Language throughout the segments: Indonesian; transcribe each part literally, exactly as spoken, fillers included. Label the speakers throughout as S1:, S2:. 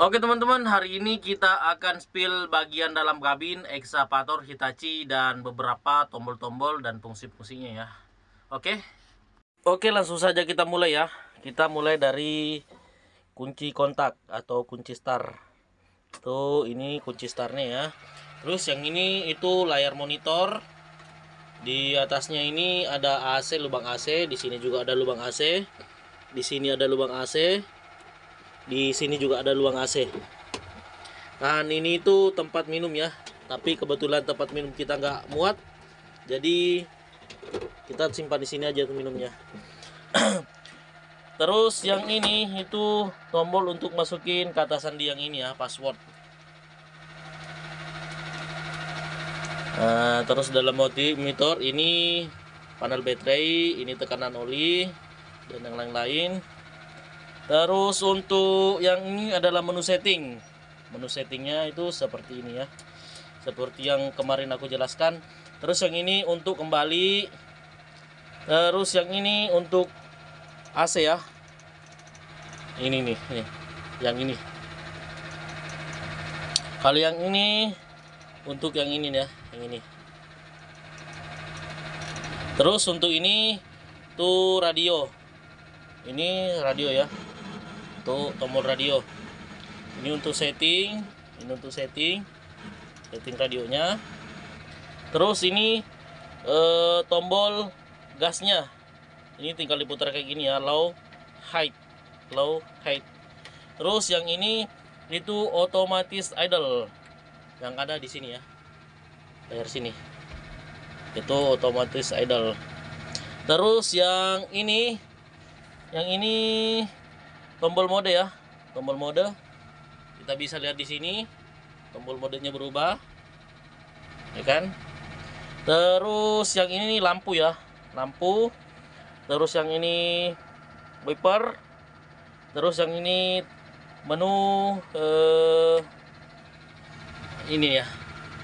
S1: Oke teman-teman, hari ini kita akan spill bagian dalam kabin ekskavator Hitachi dan beberapa tombol-tombol dan fungsi-fungsinya ya. Oke. Oke, langsung saja kita mulai ya. Kita mulai dari kunci kontak atau kunci start. Tuh, ini kunci startnya ya. Terus yang ini itu layar monitor. Di atasnya ini ada A C, lubang A C. Di sini juga ada lubang A C. Di sini ada lubang A C. Di sini juga ada lubang A C. Nah, ini itu tempat minum ya. Tapi kebetulan tempat minum kita nggak muat, jadi kita simpan di sini aja tuh minumnya. Terus yang ini itu tombol untuk masukin ke atas sandi yang ini ya, password. Nah, terus dalam multimeter ini panel baterai, ini tekanan oli dan yang lain-lain. Terus untuk yang ini adalah menu setting. Menu settingnya itu seperti ini ya, seperti yang kemarin aku jelaskan. Terus yang ini untuk kembali. Terus yang ini untuk A C ya. Ini nih, nih. Yang ini. Kalau yang ini untuk yang ini ya, yang ini. Terus untuk ini tuh radio. Ini radio ya. Tuh tombol radio. Ini untuk setting, ini untuk setting, setting radionya. Terus ini eh, tombol gasnya. Ini tinggal diputar kayak gini ya, low, high, low, high. Terus yang ini itu otomatis idle, yang ada di sini ya, layar sini. Itu otomatis idle. Terus yang ini, yang ini tombol mode ya, tombol mode. Kita bisa lihat di sini tombol modenya berubah, ya kan? Terus yang ini lampu ya, lampu. Terus yang ini wiper. Terus yang ini menu eh, ini ya,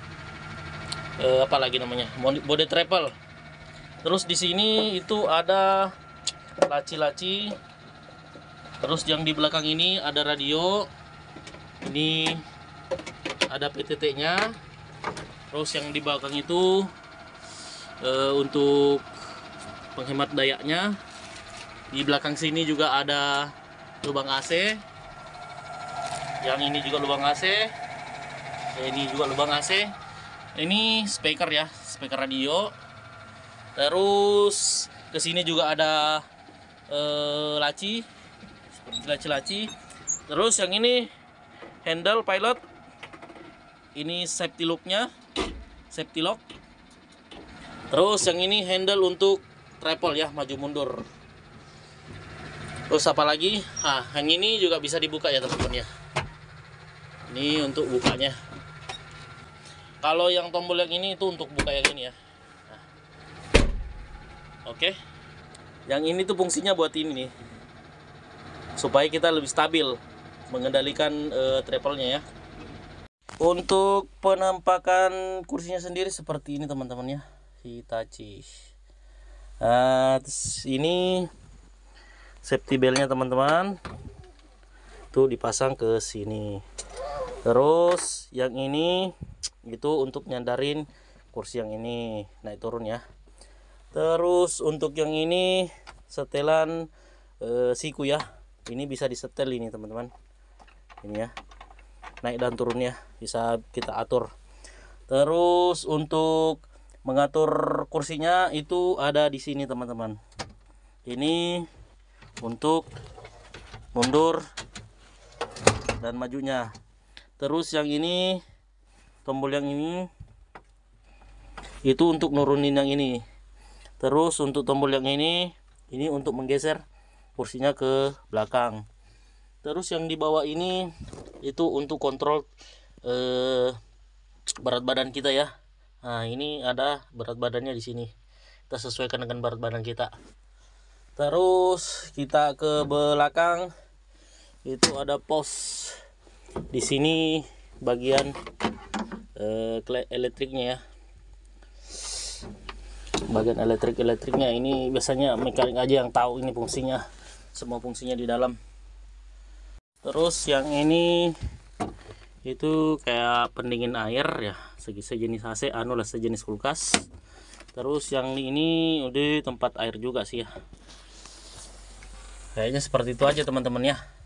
S1: eh, apa lagi namanya, mode travel. Terus di sini itu ada laci-laci. Terus yang di belakang ini ada radio. Ini ada P T T-nya. Terus yang di belakang itu e, untuk penghemat dayanya. Di belakang sini juga ada lubang A C. Yang ini juga lubang A C. Ini juga lubang A C. Ini speaker ya, speaker radio. Terus ke sini juga ada e, laci, seperti laci-laci. Terus yang ini handle pilot. Ini safety locknya, safety lock. Terus yang ini handle untuk travel ya, maju mundur. Terus apa lagi? Ah, yang ini juga bisa dibuka ya teman-teman ya. Ini untuk bukanya. Kalau yang tombol yang ini itu untuk buka yang ini ya. Nah. Oke. Yang ini tuh fungsinya buat ini nih, supaya kita lebih stabil mengendalikan uh, travelnya ya. Untuk penampakan kursinya sendiri seperti ini teman-teman ya, Hitachi. Nah, terus ini safety beltnya teman-teman, tuh dipasang ke sini. Terus yang ini itu untuk nyandarin kursi yang ini naik turun ya. Terus untuk yang ini setelan uh, siku ya, ini bisa disetel ini teman-teman. Ini ya, naik dan turunnya bisa kita atur. Terus untuk mengatur kursinya itu ada di sini teman-teman. Ini untuk mundur dan majunya. Terus yang ini tombol yang ini itu untuk nurunin yang ini. Terus untuk tombol yang ini ini untuk menggeser kursinya ke belakang. Terus yang di bawah ini itu untuk kontrol eh, berat badan kita ya. Nah, ini ada berat badannya di sini. Kita sesuaikan dengan berat badan kita. Terus kita ke belakang itu ada pos. Di sini bagian eh, elektriknya ya. Bagian elektrik-elektriknya ini biasanya mekanik aja yang tahu ini fungsinya. Semua fungsinya di dalam. Terus yang ini itu kayak pendingin air ya, segi sejenis A C, anu lah sejenis kulkas. Terus yang ini udah tempat air juga sih ya. Kayaknya seperti itu aja teman-teman ya.